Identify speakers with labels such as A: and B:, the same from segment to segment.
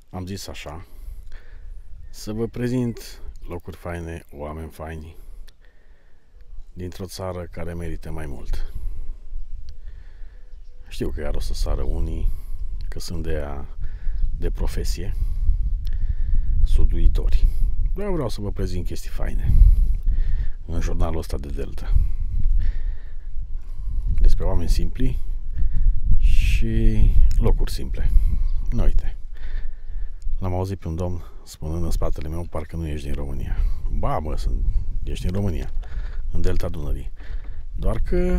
A: Am zis așa, să vă prezint locuri faine, oameni faini, dintr-o țară care merită mai mult. Știu că iar o să sară unii că sunt de profesie, suduitori. Dar vreau să vă prezint chestii faine în jurnalul ăsta de Delta. Despre oameni simpli și locuri simple. Uite, l-am auzit pe un domn spunând în spatele meu, parcă nu ești din România. Ba, mă, ești din România, în Delta Dunării. Doar că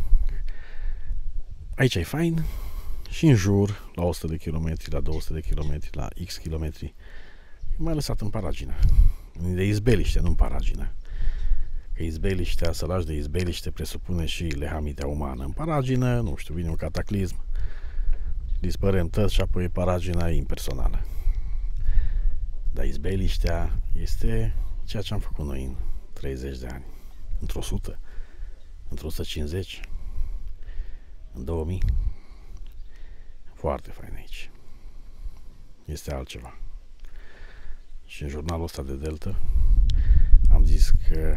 A: aici e fain și în jur, la 100 de kilometri, la 200 de kilometri, la X kilometri, e mai lăsat în paragină. De izbeliște, nu în paragină. Că izbeliștea, să lași de izbeliște, presupune și lehamitea umană. În paragină, nu știu, vine un cataclism, dispărem toți și apoi paragina e impersonală. Dar izbeliștea este ceea ce am făcut noi în 30 de ani. Într-o 100, într-o 150, în 2000. Foarte fain aici. Este altceva. Și în jurnalul ăsta de Delta am zis că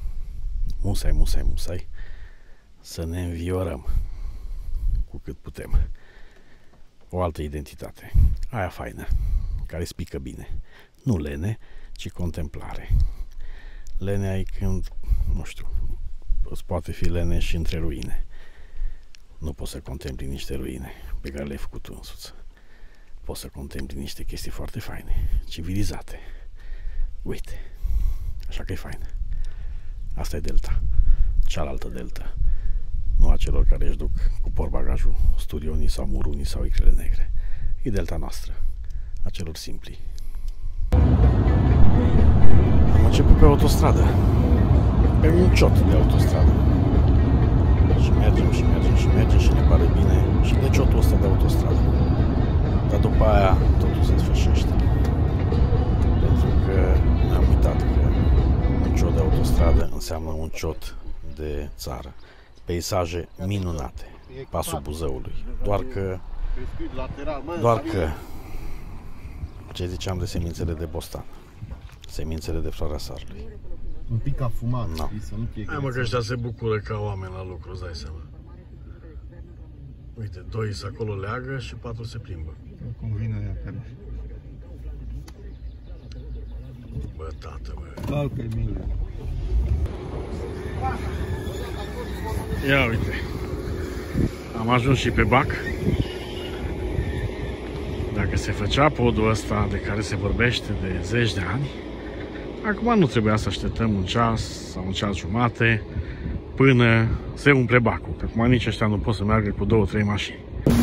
A: musai să ne înviorăm cu cât putem o altă identitate, aia faină, care spică bine, nu lene, ci contemplare. Lenea e când, nu știu, îți poate fi lene și între ruine. Nu poți să contempli niște ruine pe care le-ai făcut tu însuți. Poți să contempli niște chestii foarte faine, civilizate. Uite, așa că e fain. Asta e Delta. Cealaltă Delta. Nu a celor care își duc cu portbagajul studionii sau murunii sau icrele negre. E Delta noastră. A celor simpli. Am început pe autostradă. Pe un ciot de autostradă. Și mergem și ne pare bine și de ciotul ăsta de autostradă. Dar după aia totul se sfârșește. Pentru că ne-am uitat că un ciot de autostradă înseamnă un ciot de țară. Peisaje minunate. Pasul Buzăului. Doar că ce ziceam de semințele de bostan. Semințele de floarea sarului.
B: Un pic afumat,
A: No.
B: să nu fie.
A: Hai mă, că ăștia se bucură ca oameni la lucru, îți dai seama. Uite, 2 acolo leagă și 4 se plimbă.
B: Cum vine ea pe mine.
A: Bă, tată, bă.
B: Calcă-i mile.
A: Ia uite. Am ajuns și pe Bac. Dacă se făcea podul ăsta de care se vorbește de zeci de ani, acum nu trebuia să așteptăm un ceas sau un ceas jumate până se umple Bacul. Că acum nici ăștia nu pot să meargă cu 2-3 mașini.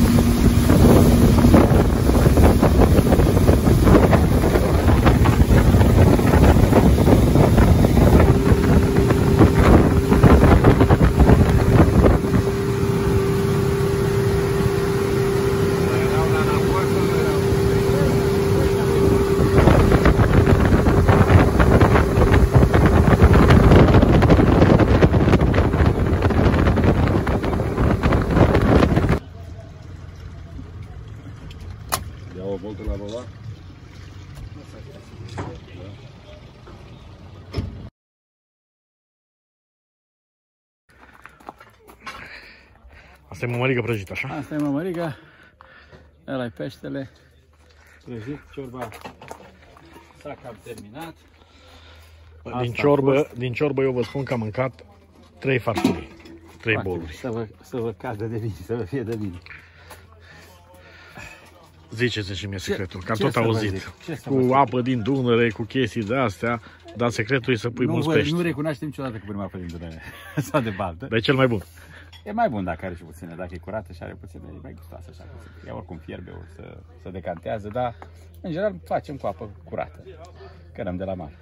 B: Ia o voltă la rola.
A: Asta e mămăligă prăjită, așa?
C: Asta e mămăriga, ăla e peștele, prăjit, ciorba s-a cam terminat.
A: Din ciorbă eu vă spun că am mâncat 3 farfurii, 3 boluri.
C: Să vă cadă de bine, să vă fie de bine.
A: Ziceți și mie secretul, că am tot
C: să vă
A: auzit.
C: zic? Ce să
A: Cu
C: vă zic?
A: apă din Dunăre, cu chestii de astea, dar secretul e să pui mulți pești.
C: Nu recunoaștem niciodată cu prima apă din Dunăre sau de baltă.
A: Dar e cel mai bun.
C: E mai bun dacă are și puține, dacă e curată și are puține, e mai gustoasă așa puțin. Ea oricum fierbe, se decantează, dar în general facem cu apă curată, că n-am de la mare.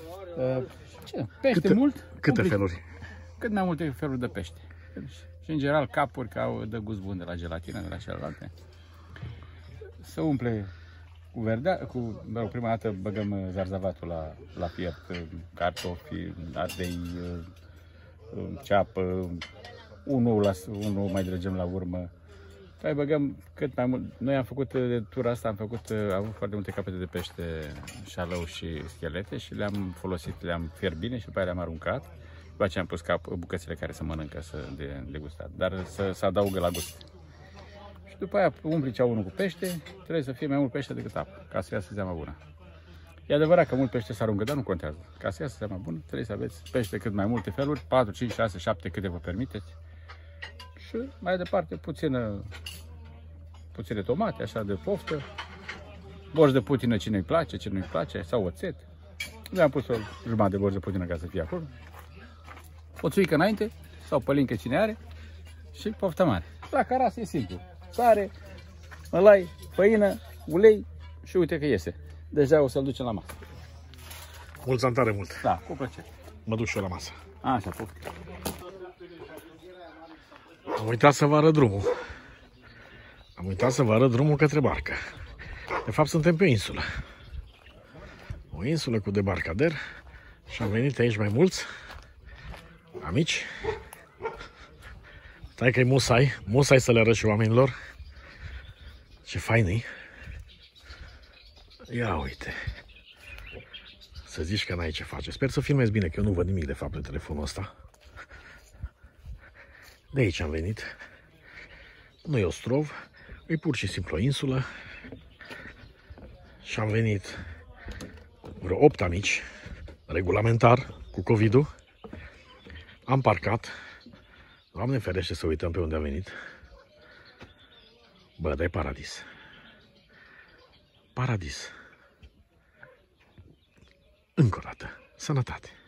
C: Pește mult.
A: Câte feluri?
C: Cât mai multe feluri de pește. Și în general capuri că au de gust bun de la gelatină, de la celelalte. Se umple cu verdea, prima dată băgăm zarzavatul la fiert, cartofi, ardei, ceapă, unul mai dregem la urmă. Păi băgăm cât mai mult. Noi am făcut de tura asta, am avut foarte multe capete de pește, șalău și schelete și le-am folosit, le-am fiert bine și după aia le-am aruncat. După aceea am pus bucățile care se mănâncă de gustat, dar să adaugă la gust. Și după aia umpli ceaunul cu pește, trebuie să fie mai mult pește decât apă, ca să iasă seama bună. E adevărat că mult pește se aruncă, dar nu contează. Ca să iasă seama bună, trebuie să aveți pește cât mai multe feluri, 4, 5, 6, 7, câte vă permiteți. Și mai departe puține tomate, așa de poftă, borș de putină cine-i place, ce nu-i place, sau oțet. Noi am pus o jumătate de borș de putină ca să fie acolo. O țuică înainte, sau pălincă cine are și poftă mare. La caras e simplu. Sare, mălai, făină, ulei și uite că iese. Deja o să-l ducem la masă.
A: Mulțumim tare mult.
C: Da, cu plăcere.
A: Mă duc și eu la masă.
C: Așa, poftă.
A: Am uitat să vă arăt drumul. Am uitat să vă arăt drumul către barcă. De fapt, suntem pe o insulă. O insulă cu debarcader. Și am venit aici mai mulți amici. Stai că-i musai să le arăt și oamenilor. Ce fain-i. Ia uite. Să zici că n-ai ce face. Sper să filmezi bine, că eu nu văd nimic de fapt pe telefonul ăsta. De aici am venit. Nu e ostrov, e pur și simplu o insulă. Și am venit vreo 8 amici, regulamentar, cu COVID-ul. Am parcat. Doamne ferește să uităm pe unde am venit. Bă, dar e paradis. Paradis. Încă o dată, sănătate.